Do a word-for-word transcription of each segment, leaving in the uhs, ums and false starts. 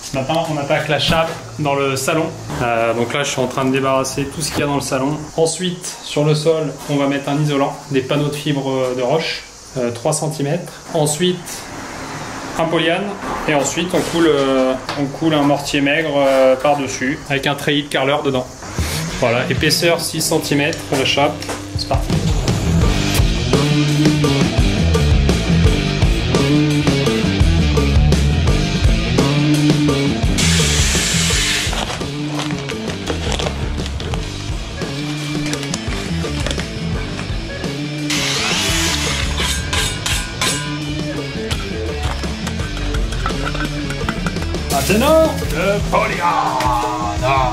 Ce matin, on attaque la chape dans le salon. Euh, donc là, je suis en train de débarrasser tout ce qu'il y a dans le salon. Ensuite, sur le sol, on va mettre un isolant, des panneaux de fibre de roche, euh, trois centimètres. Ensuite, un polyane. Et ensuite, on coule, euh, on coule un mortier maigre euh, par-dessus, avec un treillis de carreleur dedans. Voilà, épaisseur six centimètres pour la chape. C'est parti. Maintenant, le polyane.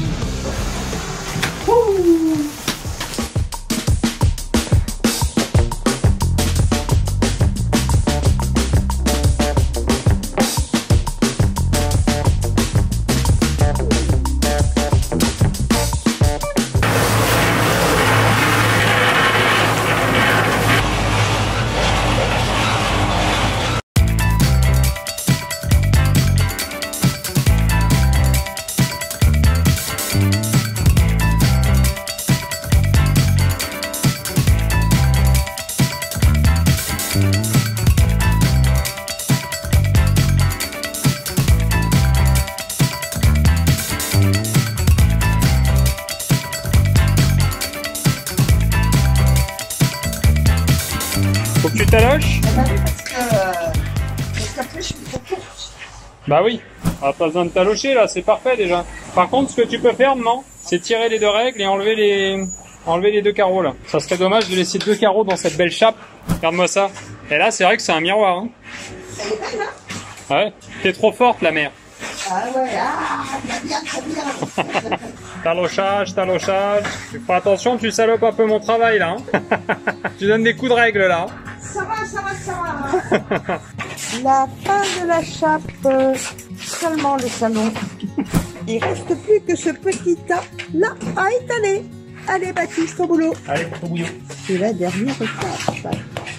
Faut que tu t'alloches. Ah bah oui, parce que, euh, parce qu'après je suis trop courte. Bah oui, ah, pas besoin de t'allocher là, c'est parfait déjà. Par contre, ce que tu peux faire maintenant, c'est tirer les deux règles et enlever les, enlever les deux carreaux là. Ça serait dommage de laisser deux carreaux dans cette belle chape. Regarde-moi ça. Et là, c'est vrai que c'est un miroir. Hein. Elle est belle, hein? Ouais, t'es trop forte la mère. Ah ouais, ah, bien, bien, très bien. Talochage, talochage. Tu feras attention, tu salopes un peu mon travail là. Hein. Tu donnes des coups de règle là. Ça va, ça va, ça va. La fin de la chape, euh, seulement le salon. Il reste plus que ce petit tas là à étaler. Allez Baptiste, au boulot. Allez, pour ton bouillon. C'est la dernière étape.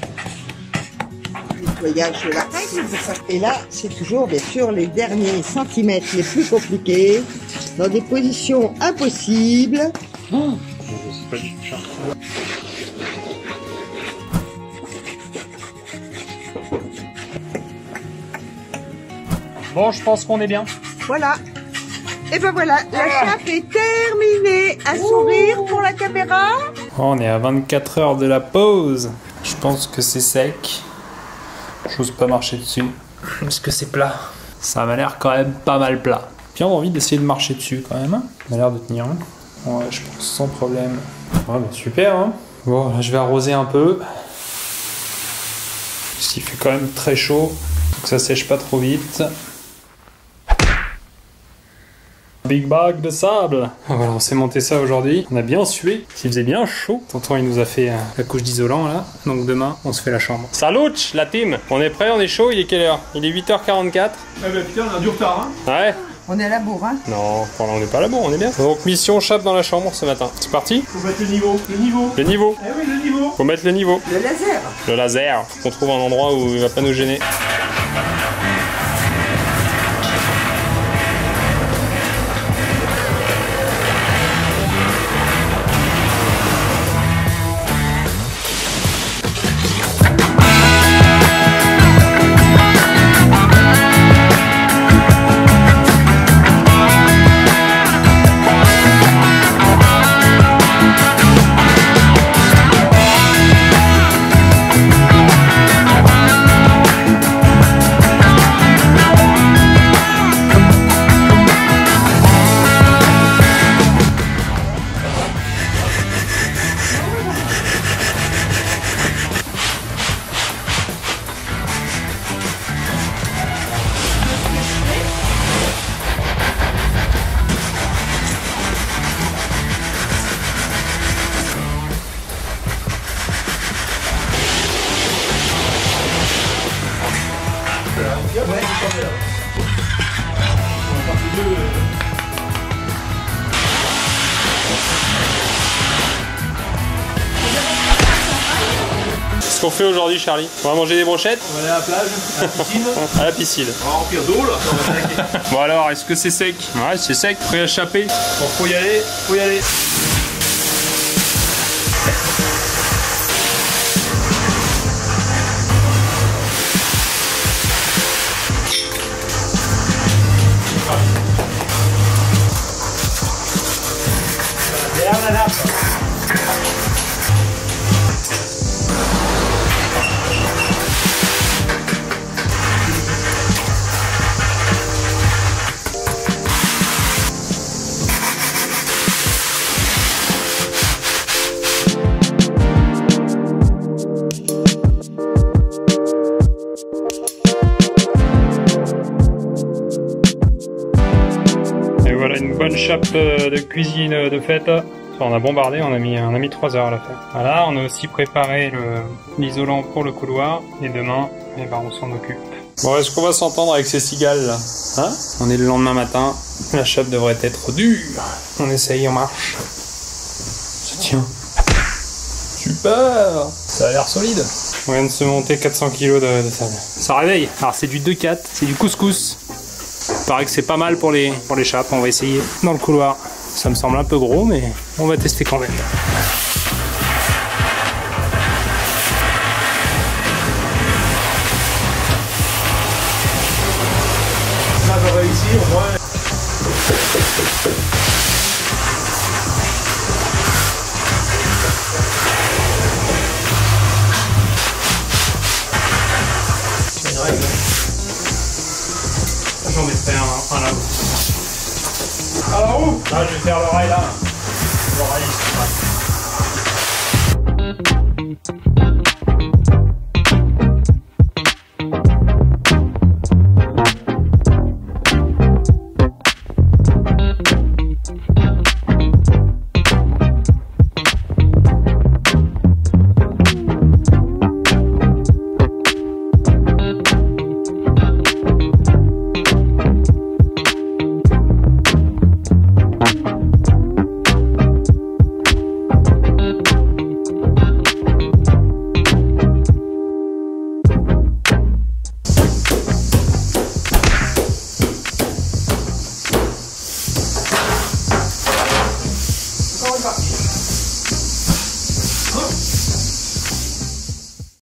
Nettoyage de la règle. Et là, c'est toujours bien sûr les derniers centimètres les plus compliqués, dans des positions impossibles. Oh, c'est pas du tout cher. Bon, je pense qu'on est bien. Voilà. Et ben voilà, la chape est terminée. Un sourire pour la caméra. Oh, on est à vingt-quatre heures de la pause. Je pense que c'est sec. J'ose pas marcher dessus. Parce que c'est plat. Ça m'a l'air quand même pas mal plat. Puis on a envie d'essayer de marcher dessus quand même. Ça a l'air de tenir. Ouais, je pense sans problème. Ouais, bah super. Hein. Bon, là je vais arroser un peu. Parce qu'il fait quand même très chaud. Donc ça sèche pas trop vite. Big bag de sable. Voilà, on s'est monté ça aujourd'hui. On a bien sué. Il faisait bien chaud. Tonton, il nous a fait euh, la couche d'isolant là. Donc demain, on se fait la chambre. Salut la team. On est prêt, on est chaud. Il est quelle heure? Il est huit heures quarante-quatre. Ah bah putain, on a du retard, hein. Ouais. On est à la bourre, hein. Non, voilà, on n'est pas là, bon, on est bien. Donc mission chape dans la chambre ce matin. C'est parti. Faut mettre le niveau. Le niveau. Le niveau. Eh oui, le niveau. Faut mettre le niveau. Le laser. Le laser. Faut qu'on trouve un endroit où il va pas nous gêner. Qu'est-ce qu'on fait aujourd'hui, Charlie? On va manger des brochettes? On va aller à la plage, à la piscine. À la piscine. On va remplir d'eau là. On va attaquer. Bon alors, est-ce que c'est sec? Ouais, c'est sec. Prêt à chaper? Bon, faut y aller, faut y aller. Et voilà une bonne chape de cuisine de fête. On a bombardé, on a mis, on a mis trois heures à la faire. Voilà, on a aussi préparé l'isolant pour le couloir. Et demain, eh ben, on s'en occupe. Bon, est-ce qu'on va s'entendre avec ces cigales là, hein? On est le lendemain matin. La chape devrait être dure. On essaye, on marche. Ça tient. Super! Ça a l'air solide. On vient de se monter quatre cents kilos de, de sable. Ça réveille. Alors c'est du deux quatre, c'est du couscous. Il paraît que c'est pas mal pour les, pour les chapes. On va essayer dans le couloir. Ça me semble un peu gros, mais on va tester quand même. Ça va réussir au moins. C'est une règle. J'en ai fait un, un là. Alors où? Là, je vais faire l'oreille là. L'oreille, c'est pas.